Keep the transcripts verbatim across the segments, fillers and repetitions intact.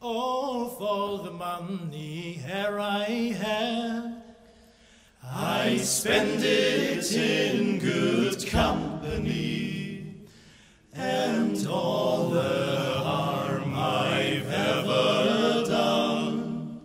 Of all the money here I had, I spend it in good company, and all the harm I've ever done,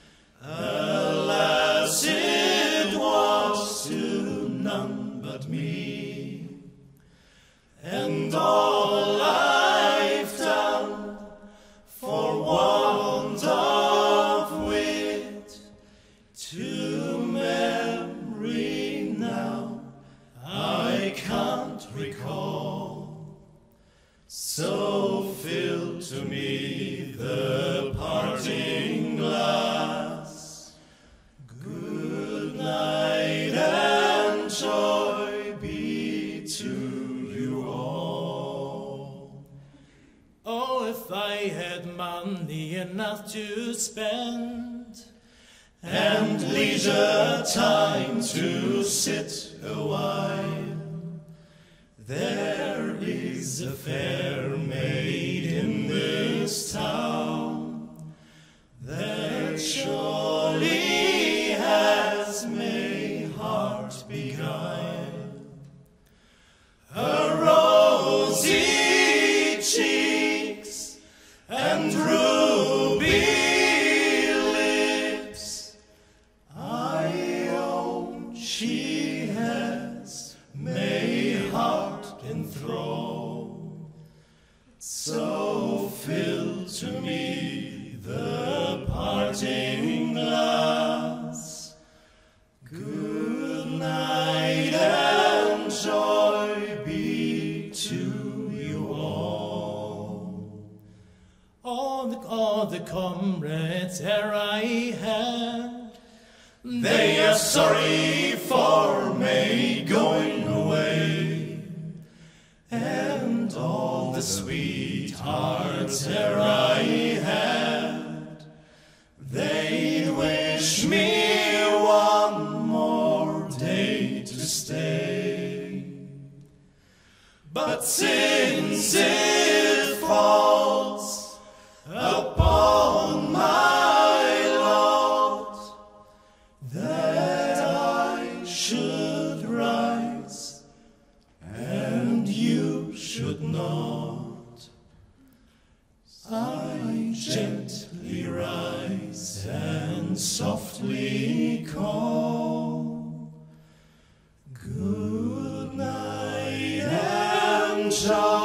alas, it was to none but me. And all I've done for want of wit, to memory now I can't recall. So fill to me the parting glass. Good night and joy be to you all. Oh, if I had money enough to spend, and leisure time to sit a while, there is a fair maid in this town that surely has my heart beguiled. Her rosy cheeks and ruby lips, I own she has my heart enthralled. So fill to me the parting glass. Good night and joy be to you all. All the, all the comrades ere I had, they are sorry for me going away, and all the sweethearts ere I had, they wish me one more day to stay. But since it falls upon my lot that I should rise and you should not, I gently rise and softly call. Good night and joy